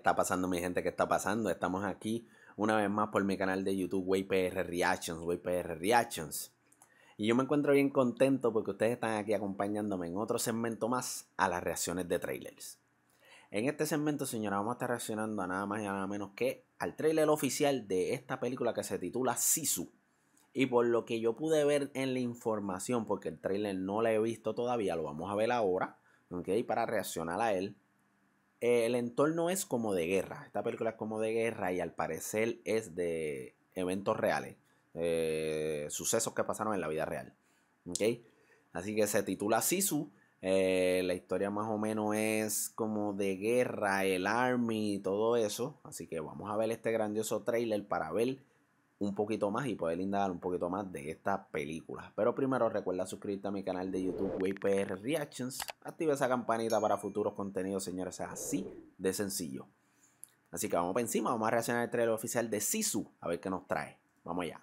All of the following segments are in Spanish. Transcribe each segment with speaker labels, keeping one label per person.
Speaker 1: está pasando, mi gente? ¿Qué está pasando? Estamos aquí una vez más por mi canal de YouTube, WayPR Reactions. Y yo me encuentro bien contento porque ustedes están aquí acompañándome en otro segmento más a las reacciones de trailers. En este segmento, señora, vamos a estar reaccionando a nada más y nada menos que al trailer oficial de esta película que se titula Sisu. Y por lo que yo pude ver en la información, porque el trailer no lo he visto todavía, lo vamos a ver ahora, ¿ok? Para reaccionar a él. El entorno es como de guerra. Esta película es como de guerra y al parecer es de eventos reales. Sucesos que pasaron en la vida real. ¿Okay? Así que se titula Sisu. La historia más o menos es como de guerra, el army y todo eso. Así que vamos a ver este grandioso trailer para ver un poquito más y poder indagar un poquito más de esta película. Pero primero recuerda suscribirte a mi canal de YouTube WayPR Reactions. Activa esa campanita para futuros contenidos, señores. Es así de sencillo. Así que vamos para encima. Vamos a reaccionar al trailer oficial de Sisu. A ver qué nos trae. Vamos allá.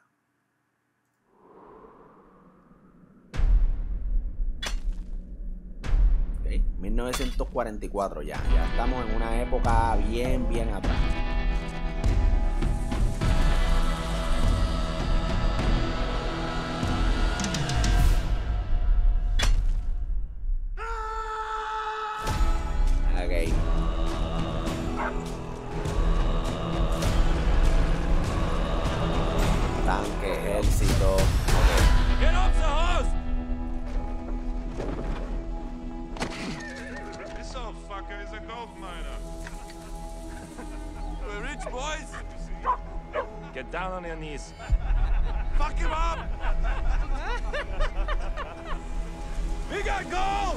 Speaker 1: Okay. 1944 ya. Ya estamos en una época bien atrás. Okay. Tanque, ejército. Okay.
Speaker 2: Get off the horse! This old fucker is a gold miner. We're rich boys. Get down on your knees. Fuck him up! We got gold!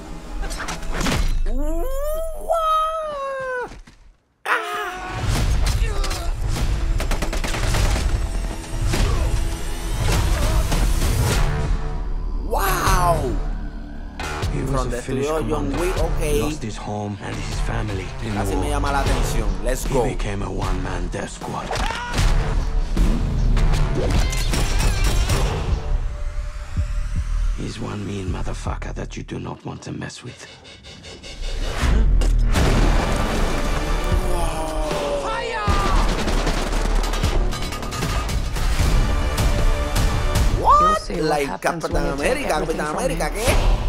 Speaker 1: From the studio John Wick, okay.
Speaker 3: Lost his home and his family in the
Speaker 1: Casi me
Speaker 3: war.
Speaker 1: llama la atención. Let's go.
Speaker 3: He became a one-man death squad. He's one mean motherfucker that you do not want to mess with.
Speaker 1: What? Like Captain America, ¿qué?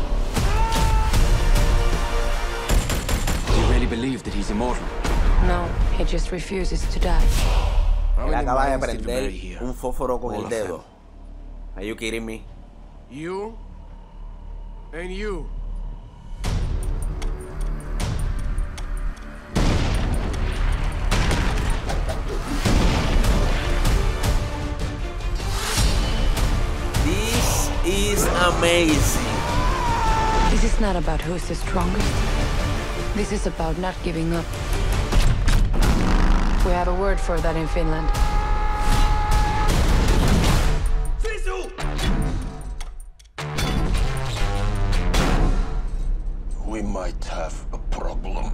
Speaker 3: Do you really believe that he's immortal?
Speaker 4: No, he just refuses to die.
Speaker 1: Él acaba de prender un fósforo con el dedo. Are you kidding me?
Speaker 5: You and you.
Speaker 1: This is amazing.
Speaker 4: This is not about who's the strongest. This is about not giving up. We have a word for that in Finland.
Speaker 2: Sisu!
Speaker 5: We might have a problem.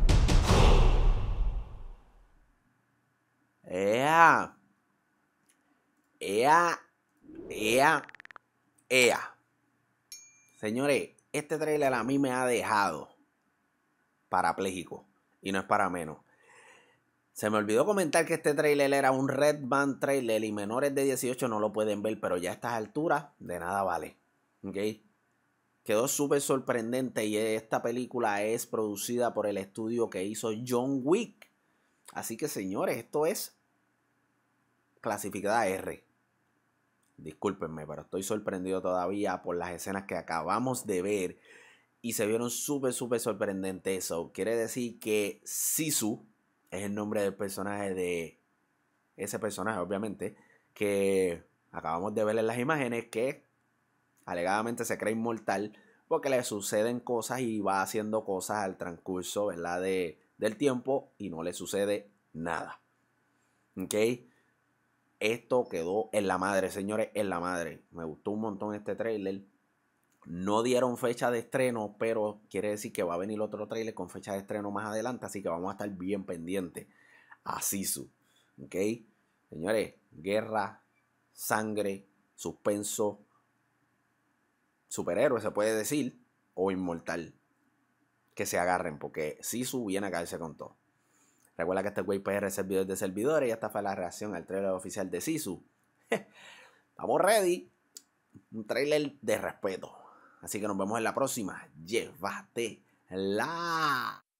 Speaker 1: Ea. Señores, este trailer a mí me ha dejado parapléjico. Y no es para menos. Se me olvidó comentar que este trailer era un Red Band trailer y menores de 18 no lo pueden ver, pero ya a estas alturas de nada vale. ¿Ok? Quedó súper sorprendente y esta película es producida por el estudio que hizo John Wick. Así que, señores, esto es clasificada R. Discúlpenme, pero estoy sorprendido todavía por las escenas que acabamos de ver y se vieron súper sorprendentes. Eso quiere decir que Sisu es el nombre del personaje, de ese personaje, obviamente, que acabamos de ver en las imágenes, que alegadamente se cree inmortal porque le suceden cosas y va haciendo cosas al transcurso, ¿verdad? del tiempo y no le sucede nada. ¿Ok? Esto quedó en la madre, señores, en la madre. Me gustó un montón este trailer. No dieron fecha de estreno, pero quiere decir que va a venir otro trailer con fecha de estreno más adelante, así que vamos a estar bien pendientes a Sisu. ¿Ok? Señores, guerra, sangre, suspenso, superhéroe se puede decir, o inmortal. Que se agarren, porque Sisu viene a caerse con todo. Recuerda que este es Way PR, servidor de servidores, y esta fue la reacción al trailer oficial de Sisu. Estamos ready. Un trailer de respeto. Así que nos vemos en la próxima. Llévatela.